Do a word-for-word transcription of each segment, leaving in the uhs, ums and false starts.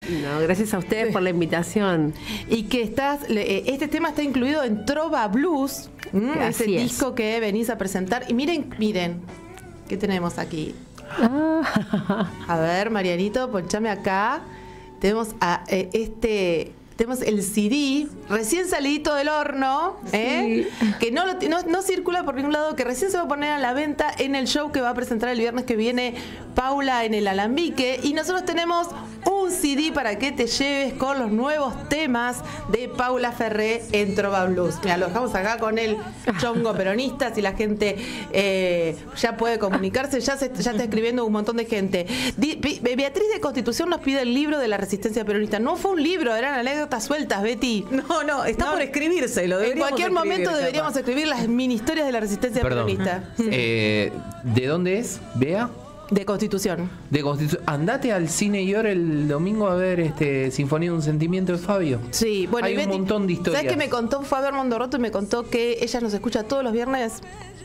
No, gracias a ustedes por la invitación. Y que estás, este tema está incluido en Trova Blues, ese disco que venís a presentar. Y miren, miren, ¿qué tenemos aquí? Ah. A ver, Marianito, ponchame acá. Tenemos a eh, este... Tenemos el C D recién salidito del horno, ¿eh? Sí. Que no, lo, no, no circula por ningún lado, que recién se va a poner a la venta en el show que va a presentar el viernes que viene Paula en el Alambique. Y nosotros tenemos un C D para que te lleves con los nuevos temas de Paula Ferré en Trova Blues. Mira, lo dejamos acá con el chongo peronista, si la gente eh, ya puede comunicarse, ya, se, ya está escribiendo un montón de gente. Di, Beatriz de Constitución nos pide el libro de la resistencia peronista. No fue un libro, eran anécdotas sueltas, Betty. No, no, está no, por escribirse. Lo en cualquier momento deberíamos capaz. escribir las mini historias de la resistencia Perdón. peronista. Eh, ¿De dónde es, Bea? De Constitución. De Constitución. Andate al Cine Yor el domingo a ver este Sinfonía de un Sentimiento de Fabio. Sí, bueno, hay un Betty, montón de historias. ¿Sabes qué me contó? Fue a ver Mondorroto y me contó que ella nos escucha todos los viernes,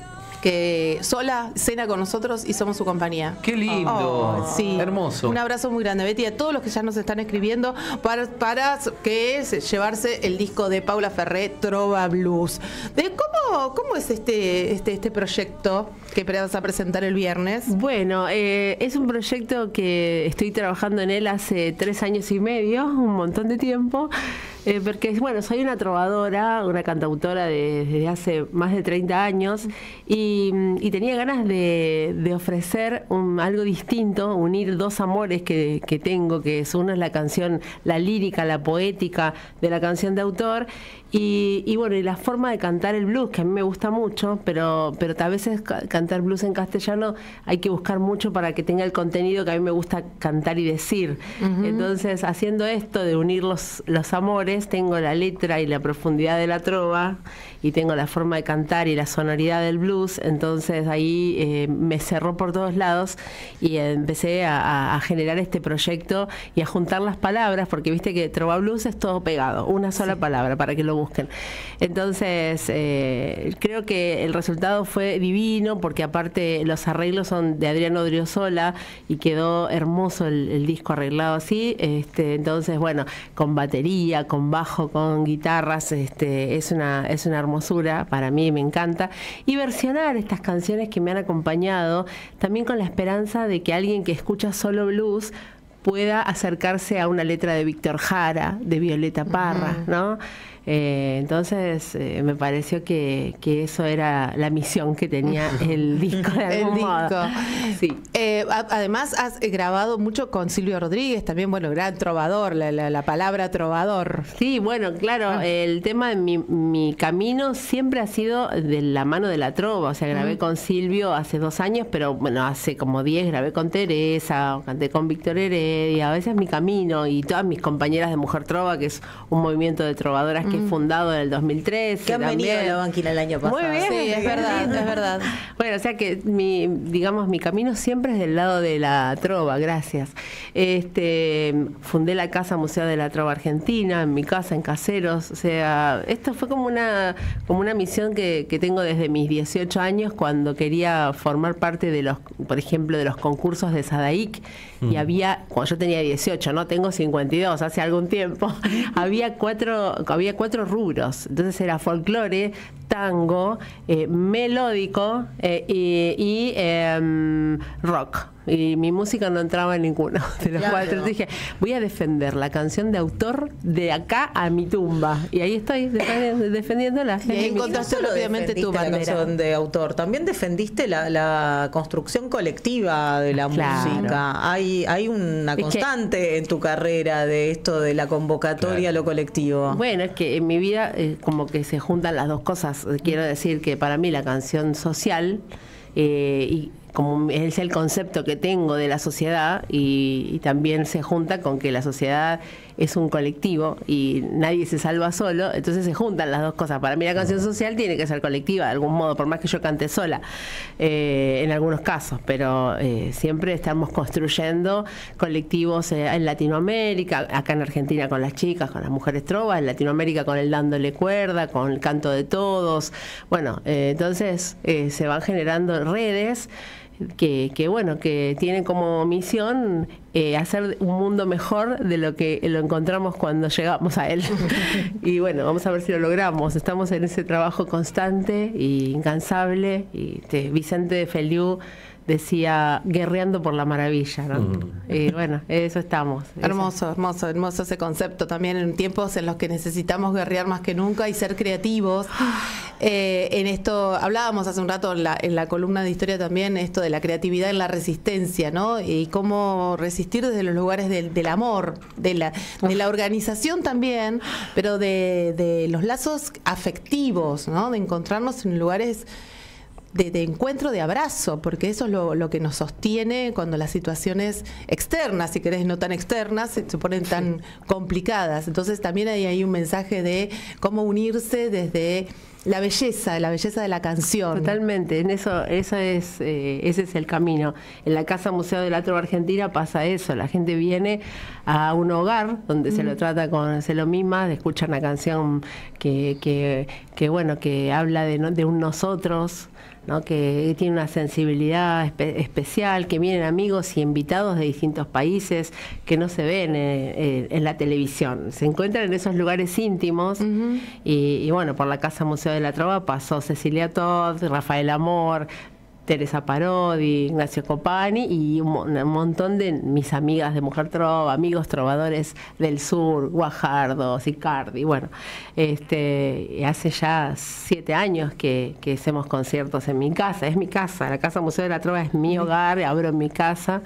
que sola cena con nosotros y somos su compañía. ¡Qué lindo! Oh, sí. Hermoso. Un abrazo muy grande, Betty, a todos los que ya nos están escribiendo para, para que es llevarse el disco de Paula Ferré, Trova Blues. ¿De cómo, cómo es este, este, este proyecto que vas a presentar el viernes? Bueno, eh, es un proyecto que estoy trabajando en él hace tres años y medio, un montón de tiempo. Eh, porque, bueno, soy una trovadora, una cantautora de, desde hace más de treinta años y, y tenía ganas de, de ofrecer un, algo distinto, unir dos amores que, que tengo, que es uno es la canción, la lírica, la poética de la canción de autor y, y bueno, y la forma de cantar el blues, que a mí me gusta mucho, pero, pero a veces cantar blues en castellano hay que buscar mucho para que tenga el contenido que a mí me gusta cantar y decir. Uh-huh. Entonces, haciendo esto de unir los, los amores, tengo la letra y la profundidad de la trova y tengo la forma de cantar y la sonoridad del blues, entonces ahí eh, me cerró por todos lados y empecé a, a generar este proyecto y a juntar las palabras, porque viste que Trova Blues es todo pegado, una sola sí. palabra para que lo busquen. Entonces eh, creo que el resultado fue divino, porque aparte los arreglos son de Adriano Odriozola y quedó hermoso el, el disco arreglado así, este, entonces bueno, con batería, con bajo, con guitarras, este, es una, es una hermosura, para mí me encanta, y versionar estas canciones que me han acompañado, también con la esperanza de que alguien que escucha solo blues pueda acercarse a una letra de Víctor Jara, de Violeta Parra, uh-huh. ¿no? Eh, entonces eh, me pareció que, que eso era la misión que tenía el disco de algún el modo. Disco. Sí. Eh, a, además has grabado mucho con Silvio Rodríguez, también, bueno, gran trovador, la, la, la palabra trovador. Sí, bueno, claro, ah. el tema de mi, mi camino siempre ha sido de la mano de la trova, o sea, grabé mm. con Silvio hace dos años, pero bueno, hace como diez grabé con Teresa, canté con Víctor Heredia, a veces mi camino y todas mis compañeras de Mujer Trova, que es un movimiento de trovadoras que fundado en el dos mil trece. Que han también. venido a la banquina el año pasado. Muy bien, sí, es verdad, es verdad. Bueno, o sea que mi, digamos, mi camino siempre es del lado de la trova, gracias. Este, fundé la Casa Museo de la Trova Argentina, en mi casa, en Caseros, o sea, esto fue como una, como una misión que, que tengo desde mis dieciocho años, cuando quería formar parte de los, por ejemplo, de los concursos de Sadaic, mm. y había, cuando yo tenía dieciocho, no tengo cincuenta y dos, hace algún tiempo, había cuatro, había cuatro rubros, entonces era folclore, tango, eh, melódico eh, y, y eh, rock. Y mi música no entraba en ninguno de los claro. cuatro. Entonces dije, voy a defender la canción de autor de acá a mi tumba. Y ahí estoy defendiendo, defendiéndola. Y ahí encontraste no obviamente tu bandera. La canción de autor, también defendiste la, la construcción colectiva de la claro. música. Hay, hay una constante es que, en tu carrera de esto de la convocatoria claro. a lo colectivo. Bueno, es que en mi vida eh, como que se juntan las dos cosas. Quiero decir que para mí la canción social eh, y como es el concepto que tengo de la sociedad y, y también se junta con que la sociedad es un colectivo y nadie se salva solo, entonces se juntan las dos cosas. Para mí la canción social tiene que ser colectiva de algún modo, por más que yo cante sola eh, en algunos casos, pero eh, siempre estamos construyendo colectivos eh, en Latinoamérica, acá en Argentina con las chicas, con las mujeres trovas, en Latinoamérica con el dándole cuerda, con el canto de todos, bueno, eh, entonces eh, se van generando redes. que, que bueno, que tienen como misión eh, hacer un mundo mejor de lo que lo encontramos cuando llegamos a él. Y bueno, vamos a ver si lo logramos. Estamos en ese trabajo constante e incansable. Y este, Vicente de Feliu decía, guerreando por la maravilla, ¿no? Mm. Y bueno, eso estamos. Hermoso, hermoso, hermoso ese concepto también en tiempos en los que necesitamos guerrear más que nunca y ser creativos. Eh, en esto, hablábamos hace un rato en la, en la columna de historia también, esto de la creatividad en la resistencia, ¿no? Y cómo resistir desde los lugares del, del amor, de la, de la organización también, pero de, de los lazos afectivos, ¿no? De encontrarnos en lugares De, de encuentro, de abrazo, porque eso es lo, lo que nos sostiene cuando las situaciones externas, si querés no tan externas, se, se ponen tan complicadas. Entonces también hay ahí un mensaje de cómo unirse desde la belleza, la belleza de la canción. Totalmente, en eso, eso es, eh, ese es el camino. En la Casa Museo de la Trova Argentina pasa eso, la gente viene a un hogar donde mm. se lo trata con se lo mima, escucha una canción que, que, que bueno, que habla de, ¿no? de un nosotros, ¿no? Que tiene una sensibilidad espe especial, que vienen amigos y invitados de distintos países que no se ven en, en la televisión. Se encuentran en esos lugares íntimos. Uh-huh. y, y bueno, por la Casa Museo de la Trova pasó Cecilia Todd, Rafael Amor, Teresa Parodi, Ignacio Copani y un, un montón de mis amigas de Mujer Trova, amigos trovadores del sur, Guajardo, Sicardi. Bueno, este, hace ya siete años que, que hacemos conciertos en mi casa. Es mi casa, la Casa Museo de la Trova es mi hogar, abro en mi casa.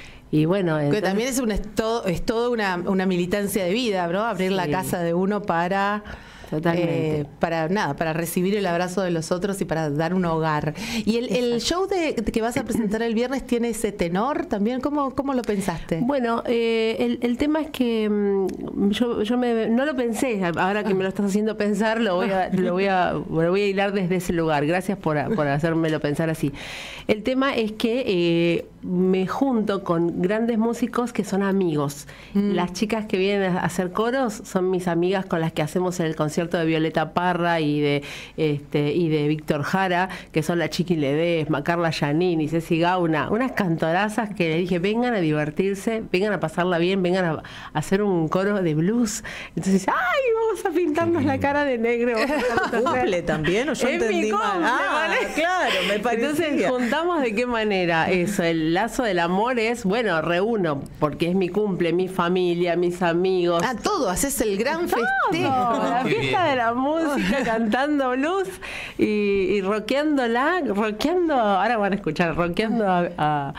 Y bueno, entonces, que también es, un, es todo, es todo una, una militancia de vida, ¿no? Abrir sí. la casa de uno para... Totalmente. Eh, para nada, para recibir el abrazo de los otros y para dar un hogar. Y el, el show de, de que vas a presentar el viernes tiene ese tenor también. ¿Cómo, cómo lo pensaste? Bueno, eh, el, el tema es que mmm, yo, yo me, no lo pensé. Ahora que me lo estás haciendo pensar, lo voy a, lo voy a, lo voy a hilar desde ese lugar. Gracias por, por hacérmelo pensar así. El tema es que eh, me junto con grandes músicos que son amigos. Mm. Las chicas que vienen a hacer coros son mis amigas con las que hacemos el concierto de Violeta Parra y de este y de Víctor Jara, que son la Chiqui Ledesma, Carla Giannini, Ceci Gauna, unas cantorazas que le dije, vengan a divertirse, vengan a pasarla bien, vengan a, a hacer un coro de blues. Entonces, ay, vamos a pintarnos la cara de negro. ¿Cumple también? ¿O yo entendí mal? Ah, claro, me parecía. Entonces, juntamos de qué manera eso. El lazo del amor es, bueno, reúno, porque es mi cumple, mi familia, mis amigos. Ah, todo, haces el gran festejo. La fiesta de la música, cantando blues y, y rockeándola, rockeando, ahora van a escuchar, rockeando a, a,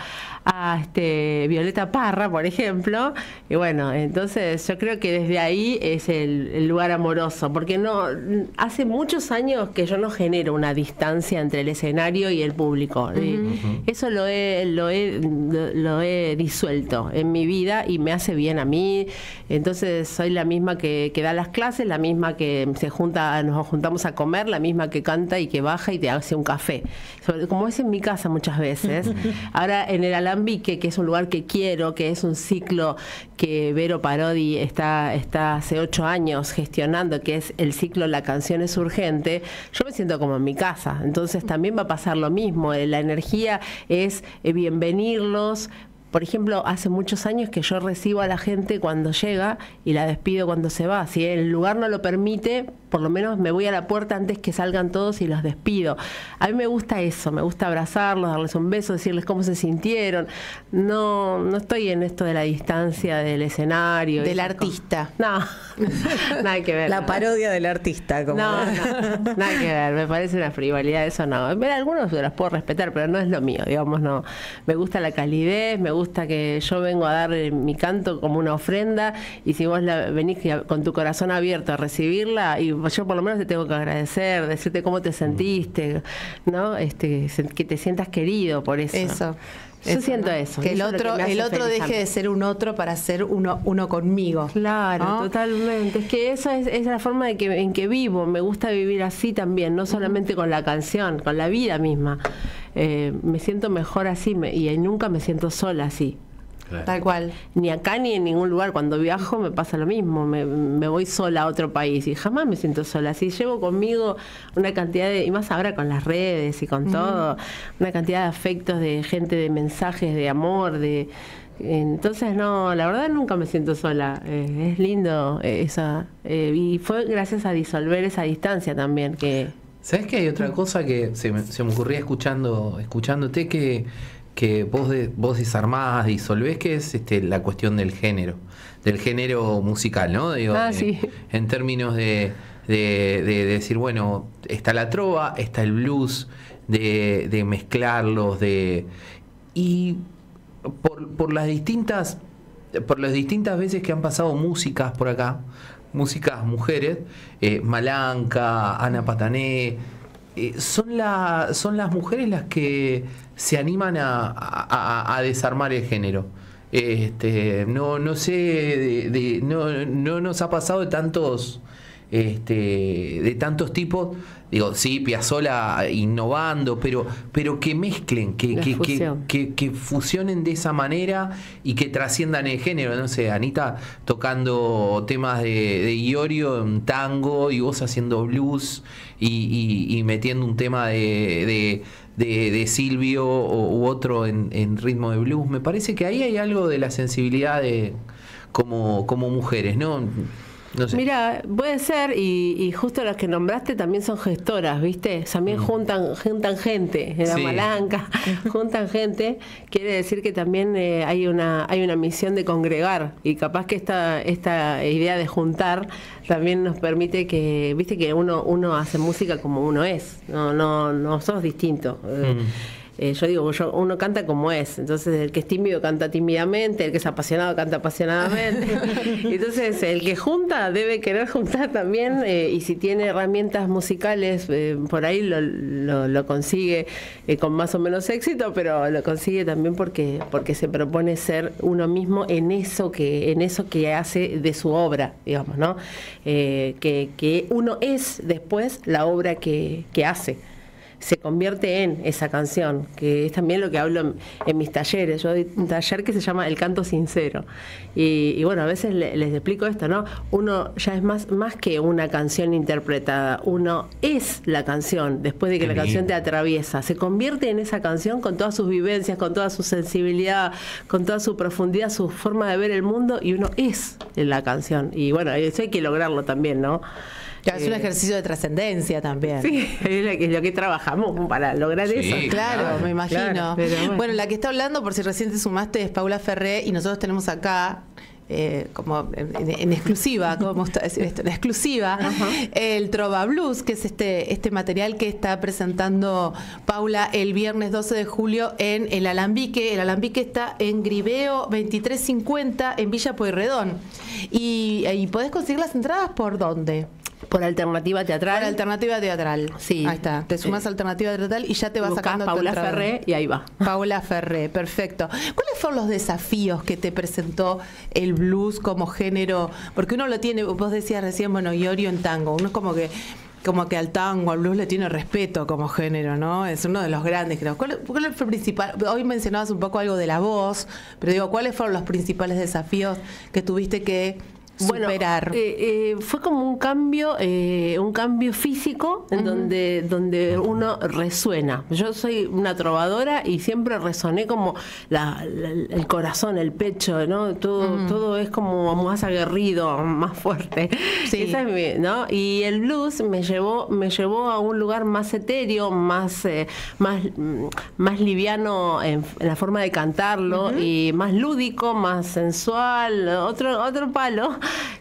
a este Violeta Parra, por ejemplo. Y bueno, entonces yo creo que desde ahí es el, el lugar amoroso, porque no hace muchos años que yo no genero una distancia entre el escenario y el público. Uh-huh. Eso lo he, lo he, lo, lo he disuelto en mi vida y me hace bien a mí. Entonces soy la misma que, que da las clases, la misma que se junta, nos juntamos a comer, la misma que canta y que baja y te hace un café. Como es en mi casa muchas veces. Ahora en el Alambique, que es un lugar que quiero, que es un ciclo que Vero Parodi está, está hace ocho años gestionando, que es el ciclo La Canción es Urgente, yo me siento como en mi casa. Entonces también va a pasar lo mismo. La energía es bienvenirlos. Por ejemplo, hace muchos años que yo recibo a la gente cuando llega y la despido cuando se va. Si el lugar no lo permite, por lo menos me voy a la puerta antes que salgan todos y los despido. A mí me gusta eso, me gusta abrazarlos, darles un beso, decirles cómo se sintieron. No, no estoy en esto de la distancia del escenario. Del artista. No, nada que ver. La parodia del artista. Como no, no, nada que ver, me parece una frivolidad, eso no. Algunos los puedo respetar, pero no es lo mío, digamos, no. Me gusta la calidez, me gusta que yo vengo a dar mi canto como una ofrenda y si vos la, venís con tu corazón abierto a recibirla, y yo por lo menos te tengo que agradecer, decirte cómo te sentiste, ¿no? Este, que te sientas querido por eso. Eso. Yo eso, siento ¿no? eso. Que el eso otro, que el otro deje de ser un otro para ser uno, uno conmigo. Claro, ¿no? Totalmente. Es que esa es, es la forma de que, en que vivo. Me gusta vivir así también, no solamente con la canción, con la vida misma. Eh, me siento mejor así me, y nunca me siento sola así. Claro. Tal cual. Ni acá ni en ningún lugar. Cuando viajo me pasa lo mismo. Me, me voy sola a otro país y jamás me siento sola. Si llevo conmigo una cantidad de, y más ahora con las redes y con mm. todo, una cantidad de afectos, de gente, de mensajes, de amor, de entonces no, la verdad nunca me siento sola. Eh, es lindo eh, esa eh, y fue gracias a disolver esa distancia también que. ¿Sabes que hay otra cosa que se me, se me ocurría escuchando, escuchándote que que vos, de, vos desarmás, disolvés, que es este, la cuestión del género, del género musical, ¿no? Digo, ah, en, sí. en términos de, de, de decir, bueno, está la trova, está el blues, de, de mezclarlos, de y por, por las distintas, por las distintas veces que han pasado músicas por acá, músicas mujeres, eh, Malanca, Ana Patané, eh, son, la, son las mujeres las que se animan a, a, a desarmar el género. Este, no, no sé, de, de, no, no nos ha pasado de tantos, este, de tantos tipos. Digo, sí, Piazzolla innovando, pero, pero que mezclen, que, que, que, que, que fusionen de esa manera y que trasciendan el género. No sé, Anita tocando temas de, de Iorio en tango y vos haciendo blues y, y, y metiendo un tema de, de, de, de Silvio u otro en, en ritmo de blues. Me parece que ahí hay algo de la sensibilidad de como, como mujeres, ¿no? No sé. Mira, puede ser, y, y justo las que nombraste también son gestoras, ¿viste? También mm. juntan juntan gente, en la sí. Malanca, juntan gente, quiere decir que también eh, hay una hay una misión de congregar, y capaz que esta esta idea de juntar también nos permite que, viste que uno uno hace música como uno es, no no no sos distinto. Mm. Eh, yo digo, yo, uno canta como es, entonces el que es tímido canta tímidamente, el que es apasionado canta apasionadamente. Entonces el que junta debe querer juntar también, eh, y si tiene herramientas musicales, eh, por ahí lo, lo, lo consigue eh, con más o menos éxito, pero lo consigue también porque, porque se propone ser uno mismo en eso que, en eso que hace de su obra, digamos, ¿no? Eh, que, que uno es después la obra que, que hace. Se convierte en esa canción, que es también lo que hablo en, en mis talleres. Yo doy un taller que se llama El Canto Sincero. Y, y bueno, a veces le, les explico esto, ¿no? Uno ya es más, más que una canción interpretada, uno es la canción después de que Qué la bien. canción te atraviesa. Se convierte en esa canción con todas sus vivencias, con toda su sensibilidad, con toda su profundidad, su forma de ver el mundo, y uno es la canción. Y bueno, eso hay que lograrlo también, ¿no? Es un ejercicio de trascendencia también. Sí, es lo que, lo que trabajamos para lograr sí, eso. Claro, claro, me imagino. Claro, bueno. bueno, la que está hablando, por si recién te sumaste, es Paula Ferré, y nosotros tenemos acá, eh, como en, en exclusiva, ¿cómo está decir esto? En exclusiva, uh-huh. el Trova Blues, que es este, este material que está presentando Paula el viernes doce de julio en El Alambique. El Alambique está en Griveo veintitrés cincuenta en Villa Pueyrredón. Y, y podés conseguir las entradas ¿por dónde? Por Alternativa Teatral. Por Alternativa Teatral. Sí. Ahí está. Te sumas a Alternativa Teatral y ya te vas sacando Paula Ferré y ahí va. Paula Ferré, perfecto. ¿Cuáles fueron los desafíos que te presentó el blues como género? Porque uno lo tiene, vos decías recién, bueno, Iorio en tango. Uno es como que como que al tango, al blues le tiene respeto como género, ¿no? Es uno de los grandes, creo. ¿Cuál, cuál fue el principal? Hoy mencionabas un poco algo de la voz, pero digo, ¿cuáles fueron los principales desafíos que tuviste que superar? Bueno, eh, eh, fue como un cambio, eh, un cambio físico en uh-huh. donde, donde uno resuena. Yo soy una trovadora y siempre resoné como la, la, el corazón, el pecho, ¿no? Todo, uh-huh. todo es como más aguerrido, más fuerte. Sí. Esa es mi, ¿no? Y el blues me llevó, me llevó a un lugar más etéreo, más, eh, más, más liviano en, en la forma de cantarlo uh-huh. y más lúdico, más sensual, otro, otro palo.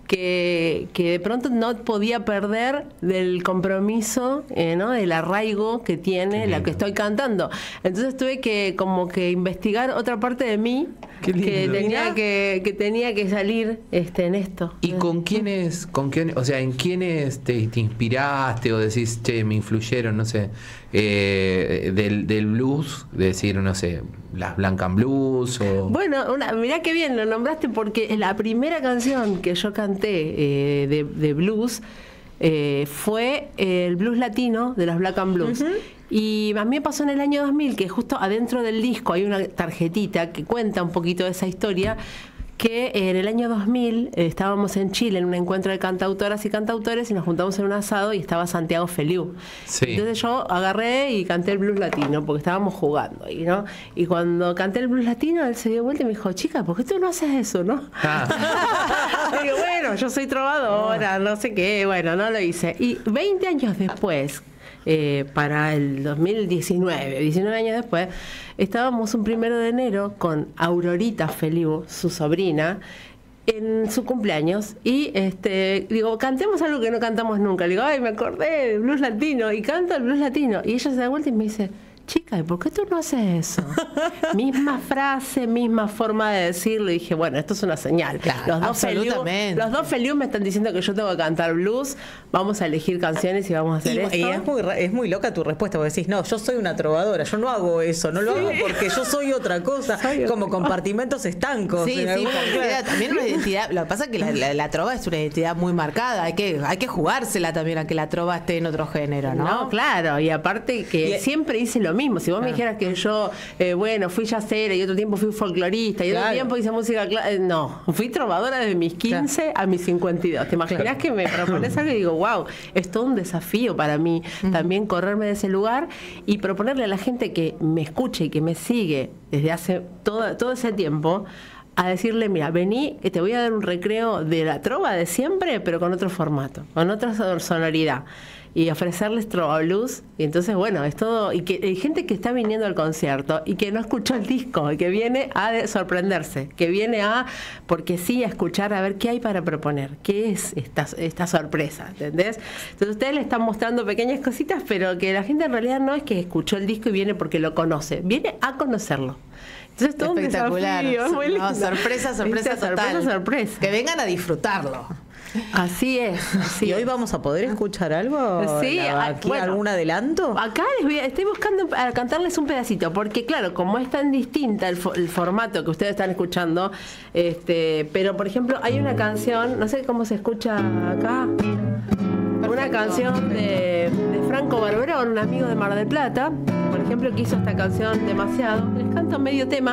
Que, que de pronto no podía perder del compromiso, eh, ¿no? del arraigo que tiene la que estoy cantando. Entonces tuve que como que investigar otra parte de mí que tenía que, que tenía que salir este, en esto. ¿Y con quiénes, con quién, o sea, en quiénes te, te inspiraste o decís, che, me influyeron, no sé, eh, del, del blues, de decir, no sé, las Blancan Blues o... Bueno, una, mirá qué bien lo nombraste, porque la primera canción que yo canté eh, de, de blues eh, fue el blues latino de las Blancan Blues. Uh-huh. Y a mí me pasó en el año dos mil que justo adentro del disco hay una tarjetita que cuenta un poquito de esa historia, que en el año dos mil eh, estábamos en Chile en un encuentro de cantautoras y cantautores y nos juntamos en un asado y estaba Santiago Feliú. Sí. Entonces yo agarré y canté el blues latino porque estábamos jugando ahí, ¿no? Y cuando canté el blues latino, él se dio vuelta y me dijo, chica, ¿por qué tú no haces eso, no? Ah. Y digo, bueno, yo soy trovadora, no sé qué, bueno, no lo hice. Y veinte años después, Eh, para el dos mil diecinueve, diecinueve años después, estábamos un primero de enero con Aurorita Feliu, su sobrina, en su cumpleaños, y este digo, cantemos algo que no cantamos nunca. Le digo, ay, me acordé de blues latino, y canto el blues latino. Y ella se da vuelta y me dice, chica, ¿y por qué tú no haces eso? Misma frase, misma forma de decirlo. Y dije, bueno, esto es una señal. Claro, los, dos absolutamente. Feliu, los dos Feliu me están diciendo que yo tengo que cantar blues. Vamos a elegir canciones y vamos a hacer y, esto. y es muy, es muy loca tu respuesta, porque decís, no, yo soy una trovadora, yo no hago eso, no lo sí. hago porque yo soy otra cosa, soy como otra. Compartimentos estancos. Sí, sí, algún... claro. También una identidad, lo que pasa es que la, la, la trova es una identidad muy marcada, hay que, hay que jugársela también a que la trova esté en otro género, ¿no? No, claro, y aparte que y, siempre hice lo mismo. Si vos claro. me dijeras que yo, eh, bueno, fui jazzera y otro tiempo fui folclorista y claro. otro tiempo hice música clásica, eh, no, fui trovadora desde mis quince claro. a mis cincuenta y dos. ¿Te imaginas claro. que me propones algo y digo, wow, es todo un desafío para mí uh-huh. también correrme de ese lugar y proponerle a la gente que me escuche y que me sigue desde hace todo, todo ese tiempo a decirle, mira, vení, te voy a dar un recreo de la trova de siempre, pero con otro formato, con otra sonoridad. Y ofrecerles trova blues. Y entonces, bueno, es todo. Y que hay gente que está viniendo al concierto y que no escuchó el disco, y que viene a sorprenderse, que viene a, porque sí, a escuchar, a ver qué hay para proponer, qué es esta, esta sorpresa, ¿entendés? Entonces ustedes le están mostrando pequeñas cositas, pero que la gente en realidad no es que escuchó el disco y viene porque lo conoce, viene a conocerlo. Entonces todo espectacular. Un desafío, muy lindo. No, sorpresa, sorpresa ¿Viste? total. Sorpresa, sorpresa. Que vengan a disfrutarlo. Así es. Así ¿Y hoy vamos a poder escuchar algo? Sí, aquí, bueno, ¿algún adelanto? Acá les voy a, estoy buscando a cantarles un pedacito, porque claro, como es tan distinta el, el formato que ustedes están escuchando, este, pero por ejemplo hay una canción, no sé cómo se escucha acá, perfecto, una canción de, de Franco Barberón, un amigo de Mar del Plata, por ejemplo, que hizo esta canción Demasiado. Les canto medio tema.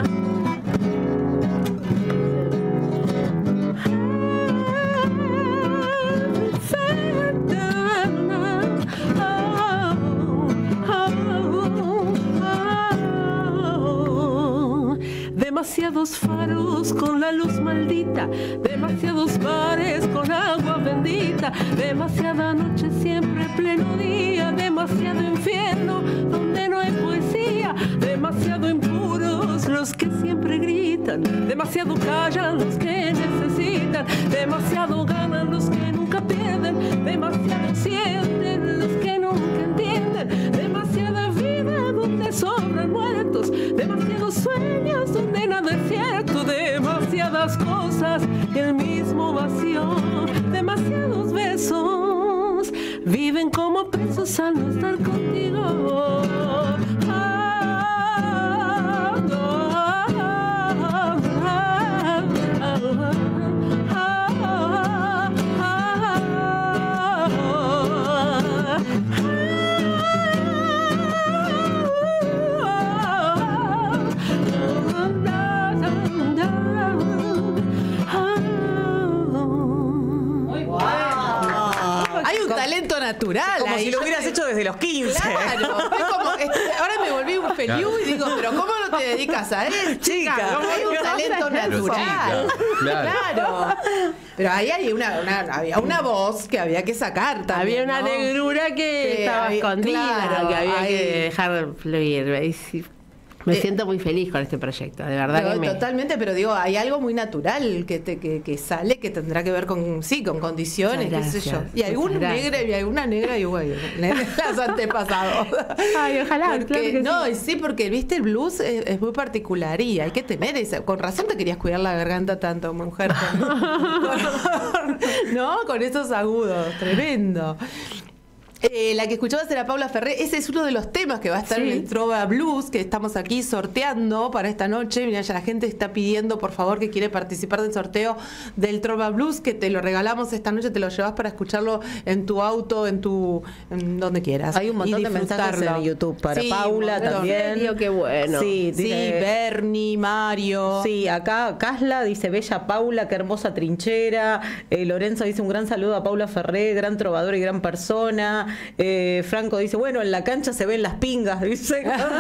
Demasiados faros con la luz maldita, demasiados bares con agua bendita, demasiada noche siempre pleno día, demasiado infierno donde no hay poesía, demasiado impuros los que siempre gritan, demasiado callan los que necesitan, demasiado ganan los que nunca pierden, demasiado sienten los que nunca entienden, demasiada vida donde sobran muertos, demasiados sueños donde nada es cierto, demasiadas cosas y el mismo vacío, demasiados besos viven como presos al no estar contigo. Talento natural. Como ahí. si lo hubieras hecho desde los quince. Claro. Es como, ahora me volví un Feliu y digo, pero ¿cómo no te dedicas a él, chica? Chica, hay un talento natural. Claro. Claro. Pero ahí hay una, una, había una voz que había que sacar también. Había una ¿no? negrura que, que estaba había, escondida, claro, que había ahí. que dejar fluir. Me eh, siento muy feliz con este proyecto, de verdad. Pero, que me... Totalmente, pero digo, hay algo muy natural que, te, que, que sale, que tendrá que ver con, sí, con condiciones, qué sé yo. Y algún negra, y alguna negra, y bueno, las antepasados. Ay, ojalá. Porque, claro que no, sí. sí, porque viste, el blues es, es muy particular y hay que tener esa. Con razón te querías cuidar la garganta tanto, mujer. Con, con, ¿no? Con esos agudos, tremendo. Eh, la que escuchabas era Paula Ferré. Ese es uno de los temas que va a estar sí. en el Trova Blues, que estamos aquí sorteando para esta noche. Mira, ya la gente está pidiendo, por favor, que quiere participar del sorteo del Trova Blues, que te lo regalamos esta noche, te lo llevas para escucharlo en tu auto, en tu en donde quieras. Hay un montón de mensajes en YouTube para sí, Paula también. Digo, qué bueno. Sí, sí, Bernie, Mario. Sí, acá Casla dice, bella Paula, qué hermosa trinchera. Eh, Lorenzo dice, un gran saludo a Paula Ferré, gran trovadora y gran persona. Eh, Franco dice, bueno, en la cancha se ven las pingas, dice.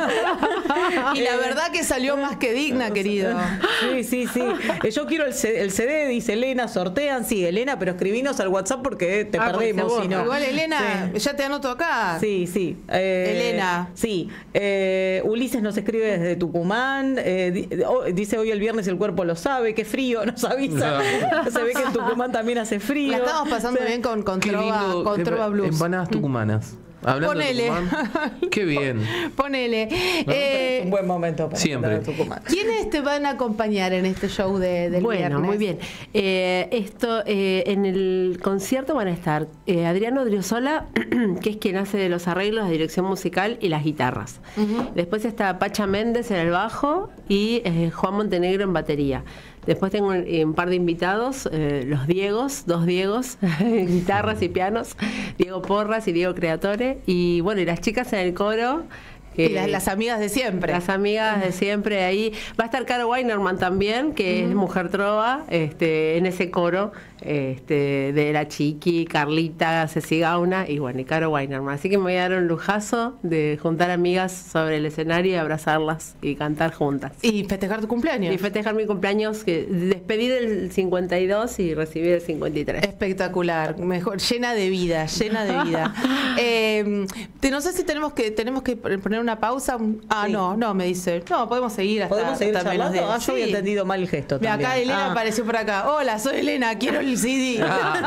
Y la verdad que salió más que digna, querido. Sí, sí, sí. Eh, yo quiero el C D, el C D, dice Elena, sortean. Sí, Elena, pero escribinos al WhatsApp porque te ah, perdemos. Si no. Igual, Elena, sí. ya te anoto acá. Sí, sí. Eh, Elena. Sí. Eh, Ulises nos escribe desde Tucumán. Eh, dice, hoy el viernes el cuerpo lo sabe, qué frío, nos avisa. No. Se ve que en Tucumán también hace frío. La estamos pasando sí. bien con, con, trova, lindo, con Trova Blues. Empanadas tucumanas. Hablando Ponele. De Tucumán, qué bien. Ponele. No, eh, es un buen momento para siempre. Tucumán. ¿Quiénes te van a acompañar en este show de, del bueno, viernes? Bueno, muy bien. Eh, esto eh, en el concierto van a estar eh, Adriano Driosola, que es quien hace los arreglos, la dirección musical y las guitarras. Uh-huh. Después está Pacha Méndez en el bajo y eh, Juan Montenegro en batería. Después tengo un, un par de invitados, eh, los Diegos, dos Diegos, guitarras y pianos, Diego Porras y Diego Creatore. Y bueno, y las chicas en el coro. Que, y las, las amigas de siempre. Las amigas de siempre ahí. Va a estar Caro Weinerman también, que uh-huh. es mujer trova, este, en ese coro este, de la Chiqui, Carlita, Ceci Gauna y bueno, y Caro Weinerman. Así que me voy a dar un lujazo de juntar amigas sobre el escenario y abrazarlas y cantar juntas. Y festejar tu cumpleaños. Y festejar mi cumpleaños, que despedir el cincuenta y dos y recibir el cincuenta y tres. Espectacular, mejor, llena de vida, llena de vida. eh, te, no sé si tenemos que tenemos que poner una pausa. Ah, sí. no, no, me dice. No, podemos seguir hasta. ¿Podemos seguir hasta menos de... Ah, yo sí. había entendido mal el gesto Mira, también. acá Elena ah. apareció por acá. Hola, soy Elena, quiero el C D.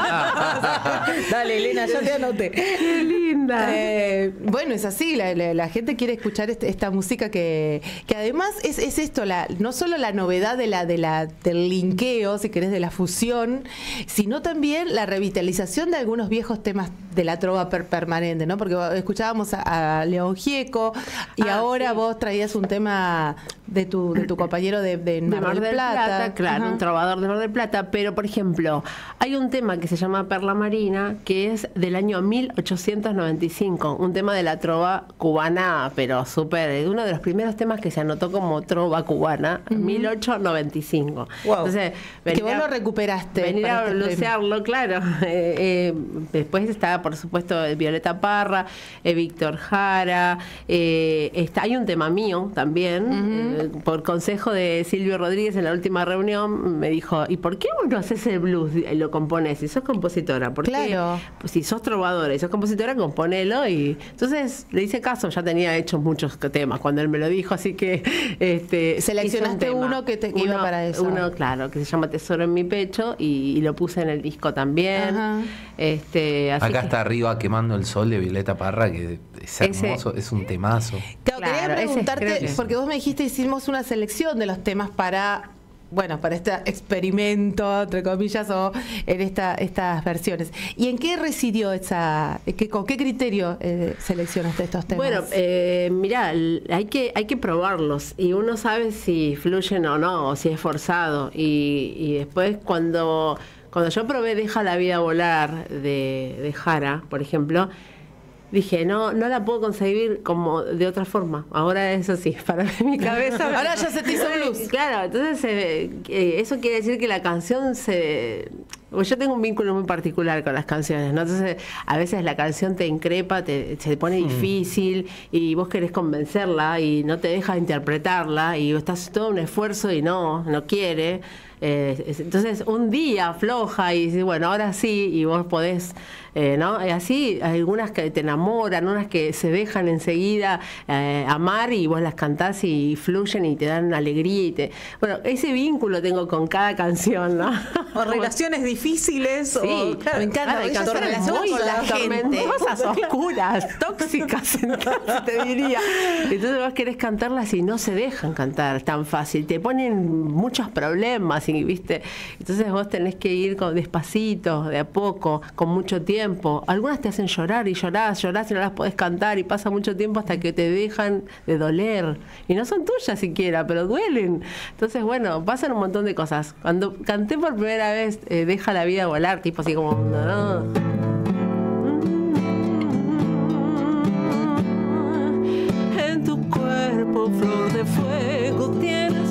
Dale, Elena, ya te anoté. Qué linda. Eh, bueno, es así, la, la, la gente quiere escuchar este, esta música que, que además es, es esto, la, no solo la novedad de la, de la, del linkeo, si querés, de la fusión, sino también la revitalización de algunos viejos temas de la trova per permanente, ¿no? Porque escuchábamos a, a León Gieco y ah, ahora sí. vos traías un tema de tu, de tu compañero de, de, de Mar del Plata. Plata claro, uh-huh. un trovador de Mar del Plata, pero por ejemplo, hay un tema que se llama Perla Marina, que es del año mil ochocientos noventa y cinco, un tema de la trova cubana, pero súper, uno de los primeros temas que se anotó como trova cubana, uh-huh. mil ochocientos noventa y cinco. Wow. Entonces, venir que vos lo recuperaste. Venir a lucearlo, claro. Eh, eh, después está, por supuesto, Violeta Parra, eh, Víctor Jara, eh, está, hay un tema mío también, uh-huh. eh, por consejo de Silvio Rodríguez en la última reunión, me dijo, ¿y por qué vos no haces el blues y lo componés? Si sos compositora, ¿por claro. qué? Pues si sos trovadora y sos compositora, componelo. Y entonces le hice caso, ya tenía hecho muchos temas cuando él me lo dijo, así que este, seleccionaste un uno que te que uno, iba para eso. Uno, claro, que se llama Tesoro en mi pecho y, y lo puse en el disco también. Ajá. Este, así Acá que, está arriba Quemando el Sol de Violeta Parra, que es hermoso, ese, es un temazo. Claro, claro, quería preguntarte, es, porque vos me dijiste hicimos una selección de los temas para, bueno, para este experimento, entre comillas, o en esta, estas versiones. ¿Y en qué residió esa, qué, con qué criterio eh, seleccionaste estos temas? Bueno, eh, mirá, hay que, hay que probarlos y uno sabe si fluyen o no, o si es forzado. Y, y después cuando, cuando yo probé Deja la vida volar de, de Jara, por ejemplo, dije, no, no la puedo concebir como de otra forma. Ahora eso sí, para mi cabeza. Ahora ya se te hizo blues. Claro, entonces eh, eh, eso quiere decir que la canción se... Yo tengo un vínculo muy particular con las canciones, ¿no? Entonces, a veces la canción te increpa, te, se pone difícil y vos querés convencerla y no te deja interpretarla y estás todo un esfuerzo y no, no quiere. Eh, entonces, un día afloja y dices, bueno, ahora sí, y vos podés, eh, ¿no? Y así, hay algunas que te enamoran, unas que se dejan enseguida eh, amar y vos las cantás y fluyen y te dan alegría. Y te... Bueno, ese vínculo tengo con cada canción, ¿no? O relaciones difíciles. Sí, o, claro, me encanta. Hay canciones muy con la gente, cosas oscuras, tóxicas, entonces te diría. Entonces vos querés cantarlas y no se dejan cantar tan fácil. Te ponen muchos problemas, y, ¿viste? Entonces vos tenés que ir con, despacito, de a poco, con mucho tiempo. tiempo. Algunas te hacen llorar y llorás, llorás y no las podés cantar y pasa mucho tiempo hasta que te dejan de doler. Y no son tuyas siquiera, pero duelen. Entonces, bueno, pasan un montón de cosas. Cuando canté por primera vez eh, Deja la vida volar, tipo así como... ¿no? En tu cuerpo, flor de fuego, tienes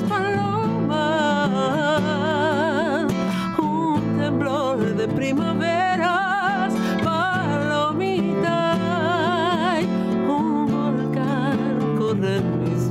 paloma, un temblor de primaveras, palomita, un volcán corre en mis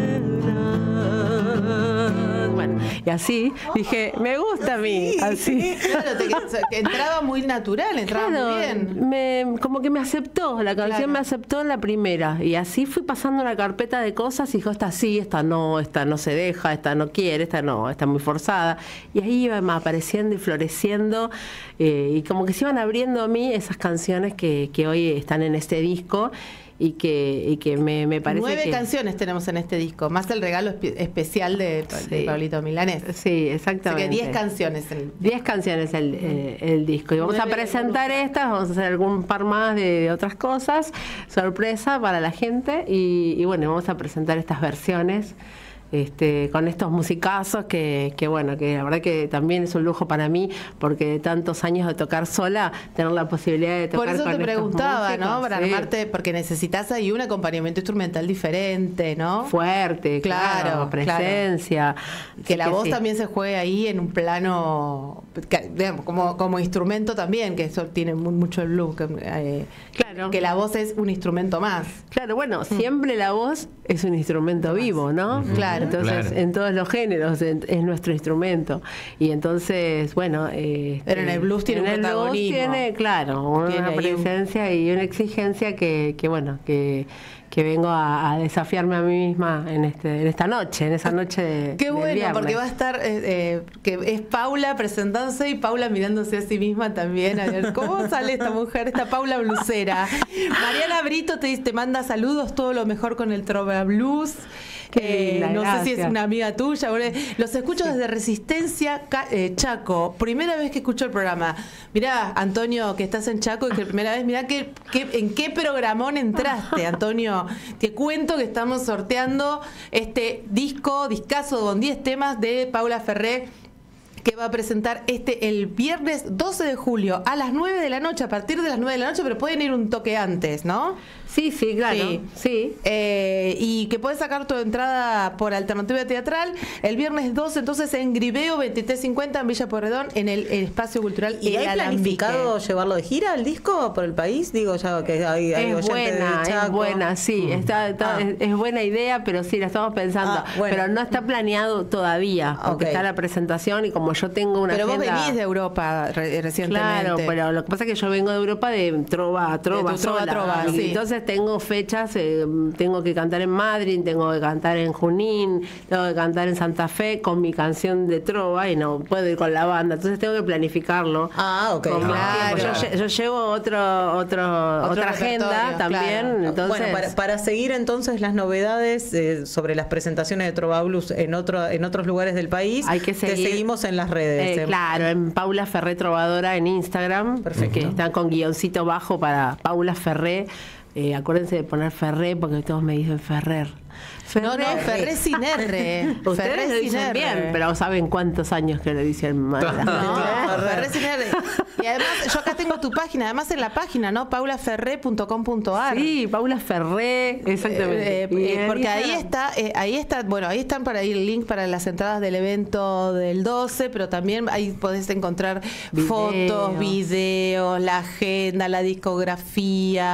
venas. Bueno, y así dije, me gusta a mí, así. Claro, te, que entraba muy natural, entraba Claro, muy bien. Me, como que me aceptó, la canción Claro. me aceptó en la primera. Y así fui pasando una carpeta de cosas y dijo, esta sí, esta no, esta no se deja, esta no quiere, esta no, esta muy forzada. Y ahí iban apareciendo y floreciendo eh, y como que se iban abriendo a mí esas canciones que, que hoy están en este disco. Y que, y que me, me parece Nueve que... canciones tenemos en este disco, más el regalo espe- especial de, Sí. de Pablito Milanés. Sí, Así exactamente. que diez canciones. El... diez canciones el, eh, el disco. Y vamos a Nueve presentar estas, vamos a hacer algún par más de, de otras cosas, sorpresa para la gente. Y, y bueno, vamos a presentar estas versiones. Este, con estos musicazos que, que bueno, que la verdad que también es un lujo para mí, porque de tantos años de tocar sola, tener la posibilidad de tocar Por eso con te estos preguntaba, músicos, ¿no? Para sí. armarte, porque necesitas ahí un acompañamiento instrumental diferente, ¿no? Fuerte, claro, Claro, presencia. Que Así la voz sí. también se juegue ahí en un plano, que, digamos, como, como instrumento también, que eso tiene mu- mucho el blues, que, eh, Claro. que la voz es un instrumento más. Claro, bueno, siempre la voz es un instrumento vivo, ¿no? Claro. Entonces, Claro. en todos los géneros en- es nuestro instrumento. Y entonces, bueno... eh, Pero en el blues tiene en un el blues protagonismo. tiene, claro, una Tiene ahí un- presencia y una exigencia que, que bueno, que, que vengo a, a desafiarme a mí misma en este en esta noche, en esa noche de Qué del bueno, viernes. porque va a estar, eh, eh, que es Paula presentándose y Paula mirándose a sí misma también. A ver, ¿cómo sale esta mujer, esta Paula blusera? Mariana Brito te, te manda saludos, todo lo mejor con el Trova Blues. Qué linda, no sé si es gracias. una amiga tuya. Bueno, los escucho desde Resistencia Ca- eh, Chaco. Primera vez que escucho el programa. Mirá, Antonio, que estás en Chaco y que primera vez, mirá que, que- en qué programón entraste, Antonio. Te cuento que estamos sorteando este disco, discazo con diez temas de Paula Ferré, que va a presentar este el viernes doce de julio a las nueve de la noche, a partir de las nueve de la noche, pero pueden ir un toque antes, ¿no? Sí, sí, claro. Sí. Sí. Eh, y que puedes sacar tu entrada por Alternativa Teatral el viernes doce, entonces en Gribeo veintitrés cincuenta en Villa Porredón, en el, el Espacio Cultural ¿Y El hay Alambique. planificado llevarlo de gira el disco por el país? Digo, ya que hay, hay Es oyentes buena, de es Chaco. buena, sí, está, está- Ah. es, es buena idea, pero sí, la estamos pensando, Ah, bueno. pero no está planeado todavía, porque Ok. está la presentación y como yo tengo una Pero vos agenda- venís de Europa re- recientemente. Claro, pero lo que pasa es que yo vengo de Europa de trova a trova, De tu trova a sola, trova, y sí. entonces tengo fechas, eh, tengo que cantar en Madrid, tengo que cantar en Junín, tengo que cantar en Santa Fe con mi canción de trova y no puedo ir con la banda, entonces tengo que planificarlo. Ah, ok. Con más Claro. tiempo. Yo, lle- yo llevo otro, otro, Otro otra agenda repertorio, también, claro. entonces... Bueno, para, para seguir entonces las novedades eh, sobre las presentaciones de Trova Blues en otro, en otros lugares del país, Hay que seguir- te seguimos en las redes. Eh, eh. claro, en Paula Ferré Trovadora en Instagram, Perfecto. que están con guioncito bajo para Paula Ferré. Eh, acuérdense de poner Ferré porque todos me dicen Ferrer. No, no, Ferré sin R. Ustedes Ferré lo sin dicen R. bien, pero ¿saben cuántos años que lo dicen mal? No, Ferré sin R. Y además, yo acá tengo tu página, además en la página, ¿no? paula ferré punto com punto ar. Sí, Paula Ferré, exactamente. Eh, Y eh, en porque ahí Instagram- está, eh, ahí está, bueno, ahí están para ir el link para las entradas del evento del doce, pero también ahí podés encontrar Videos. fotos, videos, la agenda, la discografía,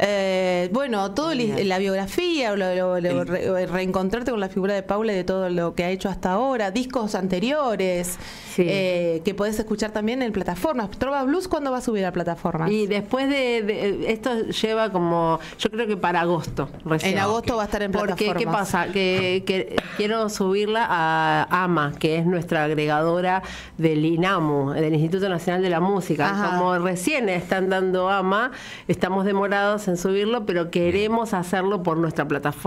eh, bueno, todo el- la biografía, lo- lo- lo- re- reencontrarte con la figura de Paula y de todo lo que ha hecho hasta ahora, discos anteriores, Sí. eh, que podés escuchar también en plataformas. Trova Blues, ¿cuándo va a subir a plataformas? Y después de, de- esto lleva como, yo creo que para agosto recién. En agosto va a estar en Porque, plataformas. ¿qué pasa? Que, que quiero subirla a AMA, que es nuestra agregadora del INAMU, del Instituto Nacional de la Música. Ajá. Como recién están dando AMA, estamos demorados en subirlo, pero queremos hacerlo por nuestra plataforma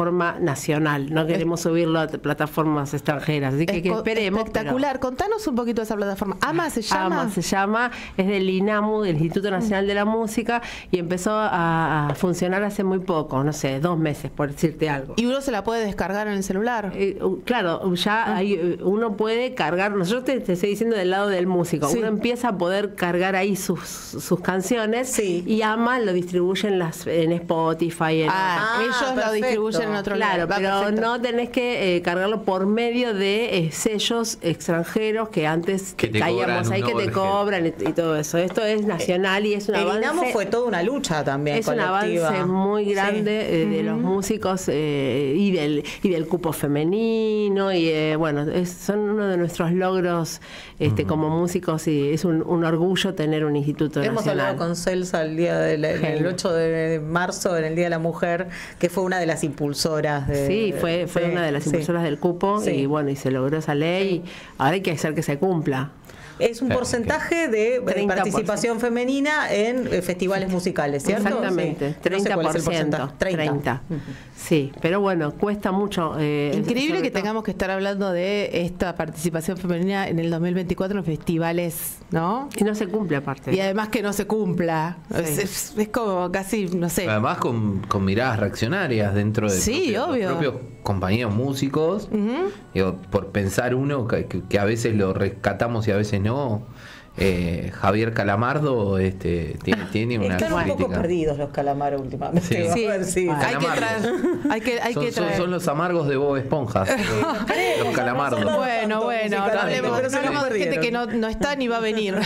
nacional. No queremos subirlo a plataformas extranjeras, así que, que esperemos. Espectacular. Pero... Contanos un poquito de esa plataforma. AMA se llama. AMA se llama, es del INAMU, del Instituto Nacional de la Música, y empezó a, a funcionar hace muy poco, no sé, dos meses, por decirte algo. ¿Y uno se la puede descargar en el celular? Eh, claro, ya hay, uno puede cargar, nosotros te, te estoy diciendo del lado del músico, sí. Uno empieza a poder cargar ahí sus, sus canciones, sí. Y AMA lo distribuye en, las, en Spotify. En ah, ellos perfecto. Lo distribuyen en otro claro, lado. Claro, pero no tenés que eh, cargarlo por medio de eh, sellos extranjeros que antes que caíamos ahí, que te cobran y, y todo eso. Esto es nacional y es un el avance. INAMU fue toda una lucha también. Es colectiva. Un avance muy grande sí. eh, de uh-huh. los músicos eh, y del y del cupo femenino y eh, bueno, es, son uno de nuestros logros este, uh-huh. como músicos y es un, un orgullo tener un instituto Hemos nacional. Hemos hablado con Celsa el día del el ocho de marzo, en el Día de la Mujer, que fue una de las impulsoras de, sí, fue, fue sí, una de las impulsoras sí. del cupo sí. y bueno, y se logró esa ley sí. y ahora hay que hacer que se cumpla. Es un porcentaje de participación femenina en festivales musicales, ¿cierto? Exactamente, sí. treinta por ciento. No sé treinta. treinta. Uh-huh. Sí, pero bueno, cuesta mucho. Eh, Increíble que todo. Tengamos que estar hablando de esta participación femenina en el dos mil veinticuatro en festivales, ¿no? Y no se cumple aparte. Y además que no se cumpla. Sí. Es, es, es como casi, no sé. Además con, con miradas reaccionarias dentro de sí, propio, obvio. los propios compañeros músicos. Uh-huh. Digo, por pensar uno que, que, que a veces lo rescatamos y a veces no. Eh, Javier Calamardo este, tiene, tiene una están crítica. un poco perdidos los Calamaros últimamente. Sí, sí. Ver, sí. Hay que traer, hay que, hay son, que traer. Son, son los amargos de Bob Esponja. Los Calamardos. Bueno, bueno, no hablemos, no hablemos de gente que no, no está ni va a venir.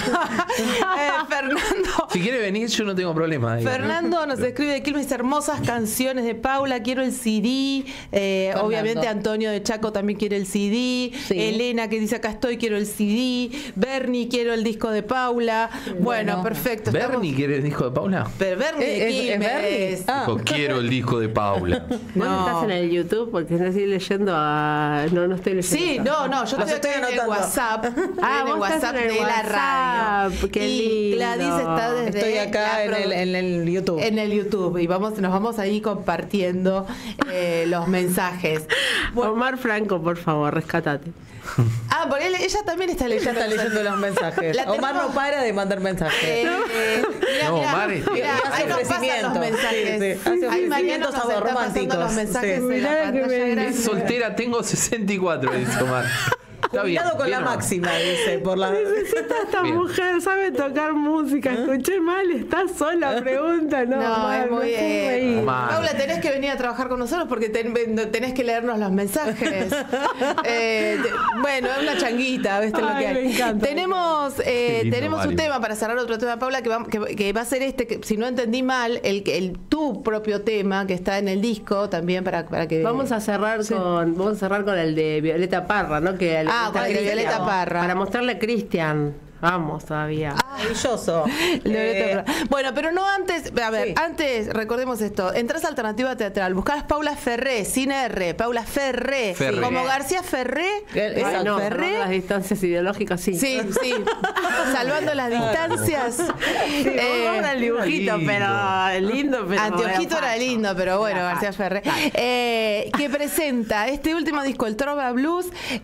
eh, Fernando. Si quiere venir, yo no tengo problema. Digo, Fernando ¿no? nos escribe de Quilmes, hermosas canciones de Paula, quiero el C D. Eh, obviamente Antonio de Chaco también quiere el C D. Sí. Elena que dice acá estoy, quiero el C D. Bernie, quiero el disco de Paula. Bueno, bueno perfecto. ¿Bernie estamos... quiere el disco de Paula? Pero Bernie de Quilmes. Ah. Dijo, quiero el disco de Paula. No. ¿Vos estás en el YouTube? Porque estoy leyendo a... No, no estoy leyendo. Sí, no, no, yo estoy, estoy en el WhatsApp. Ah, en el WhatsApp en el de WhatsApp. La radio. Qué y lindo. Gladys está desde... Estoy acá en el, en el YouTube. En el YouTube. Y vamos, nos vamos ahí compartiendo eh, los mensajes. Bueno, Omar Franco, por favor, rescátate. Ah, porque él, ella también está leyendo, ella está leyendo los mensajes. Omar no para de mandar mensajes. Eh, eh, mira, no, mira, Omar mira, ahí nos pasan los mensajes. Sí, sí. Ahí mañana nos está pasando los mensajes sí. en la pantalla. Es soltera, tengo sesenta y cuatro, dice Omar. Está bien, con bien, la no. máxima, dice. Por la... Necesita esta bien. Mujer, sabe tocar música. Escuché mal, está sola, pregunta. No, no mal, es muy... Eh, Paula, tenés que venir a trabajar con nosotros porque ten, tenés que leernos los mensajes. eh, te, bueno, es una changuita, ¿ves? Lo que hay. Me encanta. Tenemos, eh, lindo, tenemos un tema para cerrar otro tema, Paula, que va, que, que va a ser este, que si no entendí mal, el, el tu propio tema que está en el disco también para, para que... Vamos a cerrar sí. con vamos a cerrar con el de Violeta Parra, ¿no? Que Ah, con el de Violeta Parra. Para mostrarle a Cristian. Vamos todavía. Ah, maravilloso. Eh, bueno, pero no antes, a ver, sí. antes, recordemos esto, entras a Alternativa Teatral, buscas Paula Ferré, sin R, Paula Ferré, Ferré. como García Ferré, Ay, no, Ferré. Las distancias ideológicas, sí. Sí, sí. Salvando las distancias. Sí, eh, era el dibujito, lindo. pero lindo, pero Anteojito era lindo, pero bueno, era García Ferré. Eh, que presenta este último disco, el Trova Blues,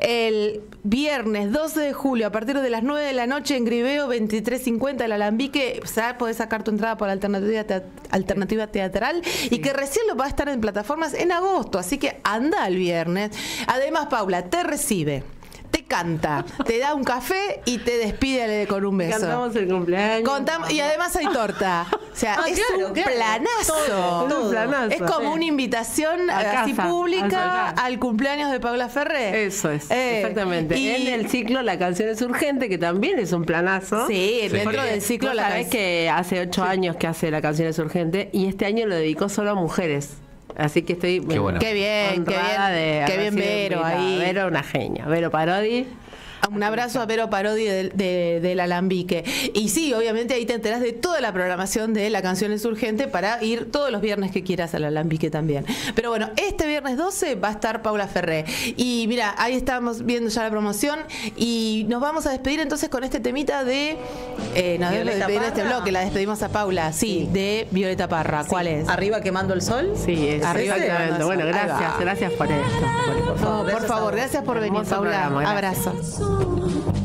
el viernes doce de julio, a partir de las nueve de la noche en Griveo veintitrés cincuenta el Alambique. O sea, podés sacar tu entrada por Alternativa, te Alternativa Teatral sí. y que recién lo va a estar en plataformas en agosto, así que anda el viernes. Además, Paula te recibe, te canta, te da un café y te despide con un beso. Cantamos el cumpleaños. Contamos, y además hay torta. O sea, ah, es claro, un claro. planazo. Todo, todo. Un planazo. Es como sí. una invitación a así casa, pública al cumpleaños de Paula Ferré. Eso es, eh, exactamente. Y en el ciclo La Canción es Urgente, que también es un planazo. Sí, sí. dentro del ciclo La Canción. que hace ocho sí. años que hace La Canción es Urgente y este año lo dedicó solo a mujeres. Así que estoy qué, bueno. qué bien, qué bien, de qué bien Vero ahí. Vero, una genia. Vero Parodi. Un abrazo a Vero Parodi del de, de Alambique. Y sí, obviamente ahí te enterás de toda la programación de La Canción es Urgente para ir todos los viernes que quieras al Alambique también. Pero bueno, este viernes doce va a estar Paula Ferré. Y mira, ahí estamos viendo ya la promoción y nos vamos a despedir entonces con este temita de... Eh, nos debemos despedir de este bloque, la despedimos a Paula, sí, sí. de Violeta Parra. Sí. ¿Cuál es? Arriba quemando el sol. Sí, es Arriba exactamente. Bueno, gracias, gracias por esto. Por, no, por favor, gracias por venir, Paula. Abrazo.